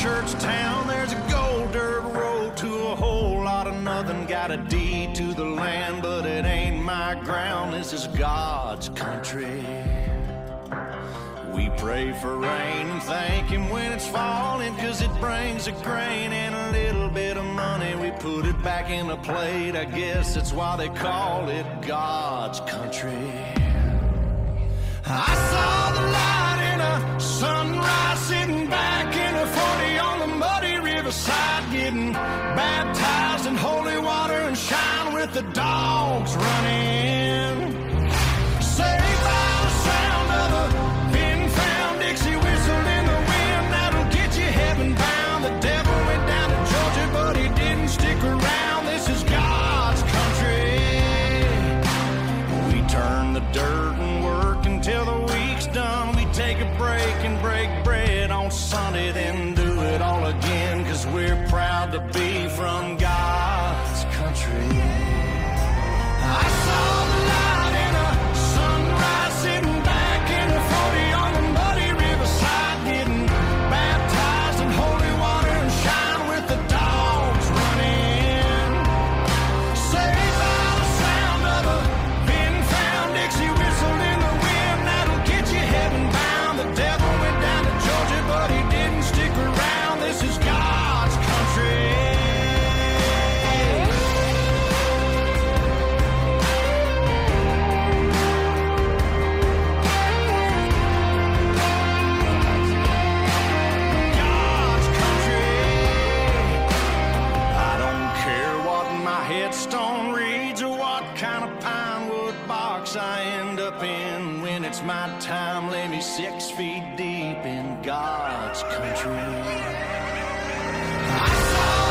church town, there's a gold dirt road to a whole lot of nothing. Got a deed to the land, but it ain't my ground. This is God's country. We pray for rain and thank him when it's falling, 'cause it brings a grain and a little bit of money. We put it back in a plate, I guess that's why they call it God's country. I saw the light in a sunrise, sitting back in a 40 on the muddy riverside, getting baptized in holy water and shine with the dogs running. Saved by the sound of a pin-found Dixie whistle in the wind that'll get you heaven bound. The devil went down to Georgia, but he didn't stick around. This is God's country. We turn the dirt and work until the week's done. We take a break and break bread on Sunday, then do it all again, 'cause we're proud to be from God's country. I saw the light in a sunrise, sitting back in a 40 on the muddy riverside, getting baptized in holy water and shine with the dogs running. Saved by the sound of a pin-found Dixie whistle in the wind that'll get you heaven bound. The devil went down to Georgia, but he didn't stick around. This is God's country. God's country. I don't care what my headstone reads or what kind of pine wood box I end up in. When it's my time, lay me 6 feet deep in God's country. I saw